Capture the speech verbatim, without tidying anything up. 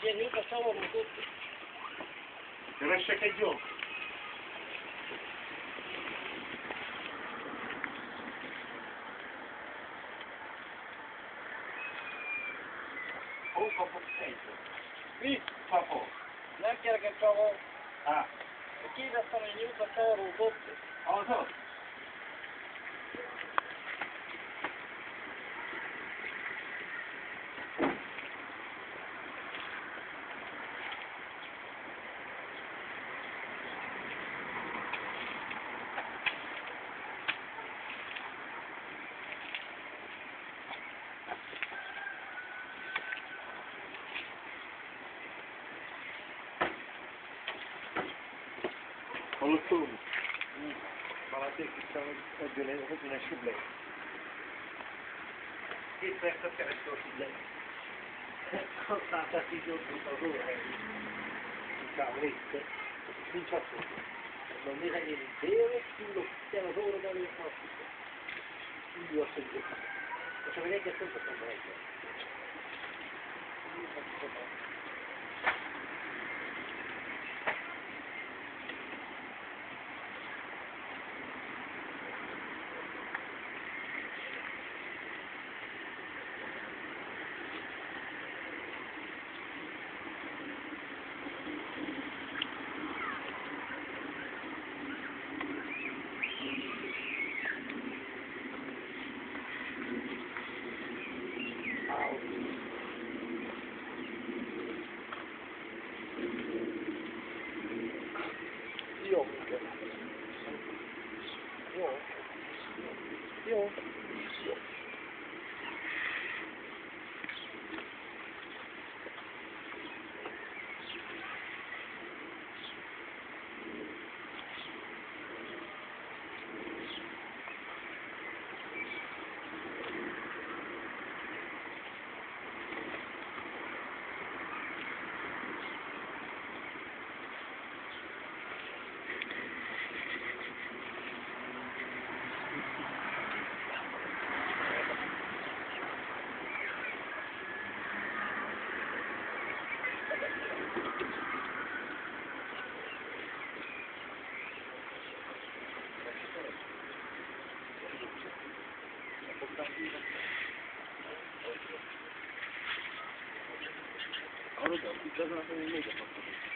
Pienił to całą mu. Teraz czekaj dziób. O, po przejściu. I Papo. nem kereket csavar. A. Kérdeztem, hogy nyújt a csavaró dobni. Az az. Hallottul? Valaték itt a ötvenes sublé. Két percet keresztül a sublé. Használták így ott az órahelyi. Inkább részt. Nincs attól. Mondom, mire én délek, túlok, kell az óra belőtt, azt hiszem. Így azt mondjuk. Most amíg egyet nem tudtam be egyet. Jó. Jó. Jó. Jó. Arra, de igazából még a